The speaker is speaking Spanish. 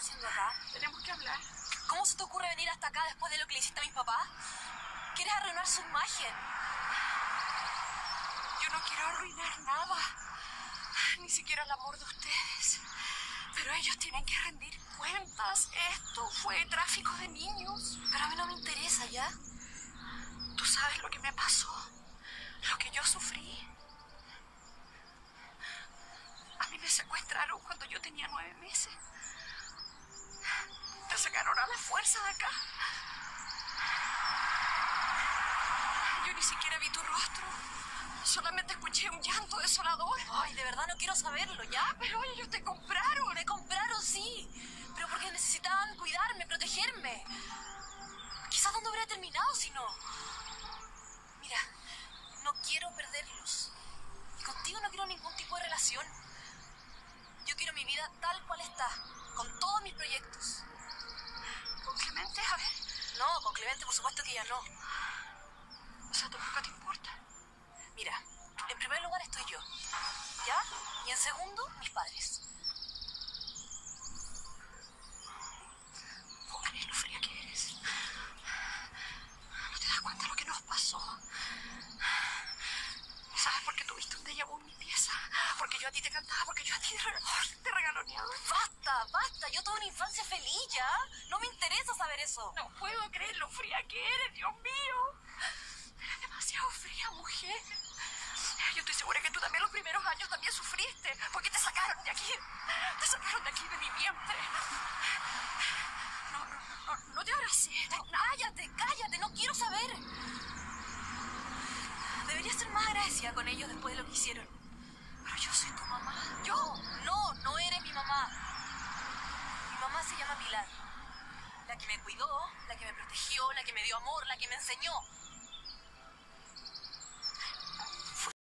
haciendo acá? Tenemos que hablar. ¿Cómo se te ocurre venir hasta acá después de lo que le hiciste a mis papás? ¿Quieres arruinar su imagen? Yo no quiero arruinar nada. Ni siquiera el amor de ustedes. Pero ellos tienen que rendir cuentas. Esto fue tráfico de niños. Pero a mí no me interesa, ¿ya? Tú sabes lo que me pasó. Lo que yo sufrí. A mí me secuestraron cuando yo tenía 9 meses. Me sacaron a la fuerza de acá. Yo ni siquiera vi tu rostro. Solamente escuché un llanto desolador. Ay, de verdad no quiero saberlo, ¿ya? Pero ellos te compraron. Me compraron, sí. Pero porque necesitaban cuidarme, protegerme. Quizás dónde hubiera terminado si no. Mira, no quiero perderlos. Y contigo no quiero ningún tipo de relación. Yo quiero mi vida tal cual está, con todos mis proyectos. ¿Con Clemente? A ver. No, con Clemente por supuesto que ya no. O sea, tampoco te importa. Mira, en primer lugar estoy yo, ¿ya? Y en segundo, mis padres. Pobre, lo fría que eres. ¿No te das cuenta de lo que nos pasó? ¿Sabes por qué tuviste un déjà vu en mi pieza? Porque yo a ti te cantaba, porque yo a ti te regaloneaba. ¡Basta, basta! Yo tuve una infancia feliz, ¿ya? No me interesa saber eso. No puedo creer lo fría que eres, Dios mío. Eres demasiado fría, mujer. Yo estoy segura que tú también los primeros años también sufriste, porque te sacaron de aquí. Te sacaron de aquí, de mi vientre. No te abracé. Cállate, no quiero saber. Deberías ser más agradecida con ellos después de lo que hicieron. Pero yo soy tu mamá. ¿Yo? No eres mi mamá. Mi mamá se llama Pilar. La que me cuidó, la que me protegió, la que me dio amor, la que me enseñó.